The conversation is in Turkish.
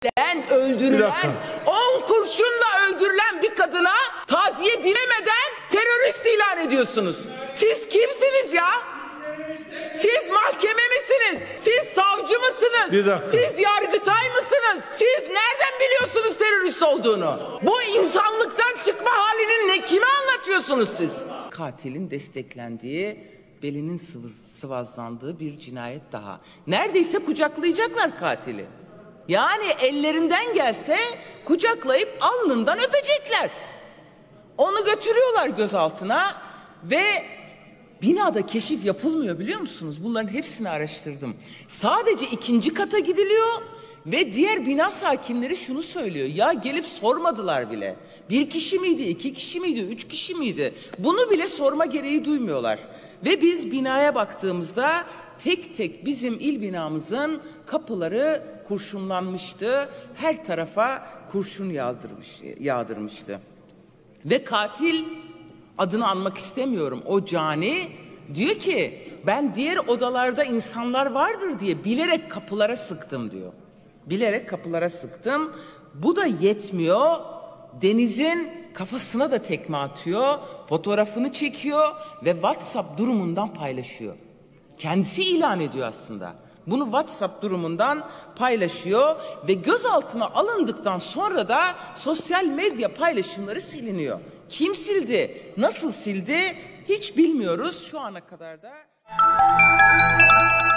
öldürülen, 10 kurşunla öldürülen bir kadına taziye dilemeden terörist ilan ediyorsunuz. Siz kimsiniz ya? Siz mahkeme misiniz? Siz savcı mısınız? Siz yargıtay mısınız? Siz nereden biliyorsunuz terörist olduğunu? Bu insanlıktan çıkma halinin kime anlatıyorsunuz siz? Katilin desteklendiği, belinin sıvazlandığı bir cinayet daha. Neredeyse kucaklayacaklar katili. Yani ellerinden gelse kucaklayıp alnından öpecekler. Onu götürüyorlar gözaltına ve binada keşif yapılmıyor, biliyor musunuz? Bunların hepsini araştırdım. Sadece 2. kata gidiliyor ve diğer bina sakinleri şunu söylüyor. Ya gelip sormadılar bile. 1 kişi miydi, 2 kişi miydi, 3 kişi miydi? Bunu bile sorma gereği duymuyorlar. Ve biz binaya baktığımızda tek tek bizim il binamızın kapıları kurşunlanmıştı. Her tarafa kurşun yağdırmıştı. Ve katil, adını anmak istemiyorum, o cani diyor ki ben diğer odalarda insanlar vardır diye bilerek kapılara sıktım diyor. Bilerek kapılara sıktım. Bu da yetmiyor. Deniz'in kafasına da tekme atıyor. Fotoğrafını çekiyor ve WhatsApp durumundan paylaşıyor. Kendisi ilan ediyor aslında. Bunu WhatsApp durumundan paylaşıyor ve gözaltına alındıktan sonra da sosyal medya paylaşımları siliniyor. Kim sildi, nasıl sildi hiç bilmiyoruz şu ana kadar da.